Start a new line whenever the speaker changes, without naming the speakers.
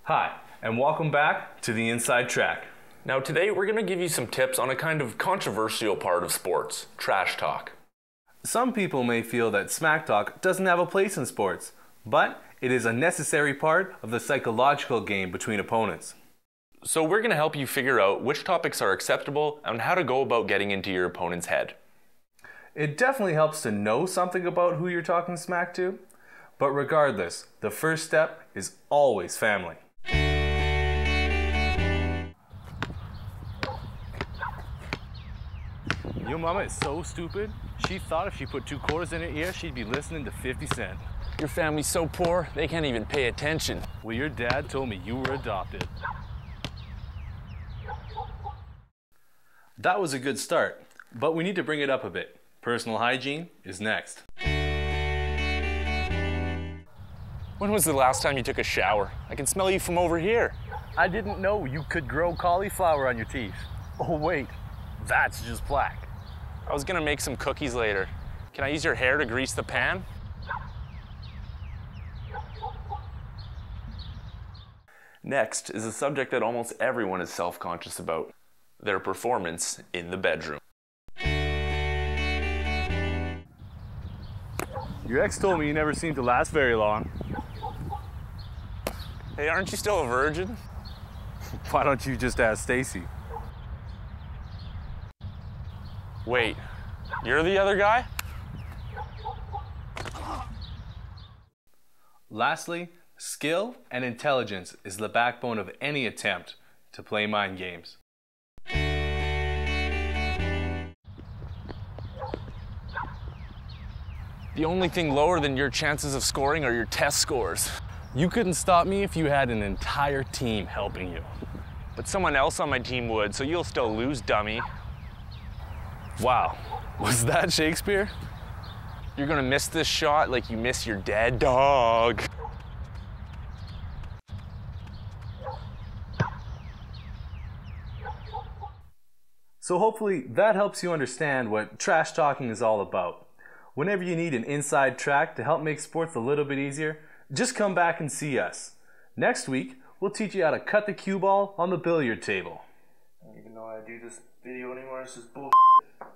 Hi, and welcome back to the Inside Track.
Now today we're going to give you some tips on a kind of controversial part of sports, trash talk.
Some people may feel that smack talk doesn't have a place in sports, but it is a necessary part of the psychological game between opponents.
So we're going to help you figure out which topics are acceptable and how to go about getting into your opponent's head.
It definitely helps to know something about who you're talking smack to, but regardless, the first step is always family. Your mama is so stupid, she thought if she put 2 quarters in her ear, she'd be listening to 50 Cent.
Your family's so poor, they can't even pay attention.
Well, your dad told me you were adopted. That was a good start, but we need to bring it up a bit. Personal hygiene is next.
When was the last time you took a shower? I can smell you from over here.
I didn't know you could grow cauliflower on your teeth. Oh wait, that's just plaque.
I was going to make some cookies later. Can I use your hair to grease the pan? Next is a subject that almost everyone is self-conscious about, their performance in the bedroom.
Your ex told me you never seem to last very long.
Hey, aren't you still a virgin?
Why don't you just ask Stacy?
Wait, you're the other guy?
Lastly, skill and intelligence is the backbone of any attempt to play mind games.
The only thing lower than your chances of scoring are your test scores.
You couldn't stop me if you had an entire team helping you.
But someone else on my team would, so you'll still lose, dummy.
Wow, was that Shakespeare?
You're gonna miss this shot like you miss your dead dog.
So hopefully that helps you understand what trash talking is all about. Whenever you need an inside track to help make sports a little bit easier, just come back and see us. Next week, we'll teach you how to cut the cue ball on the billiard table.
I don't even know how to do this video anymore, this is bullshit.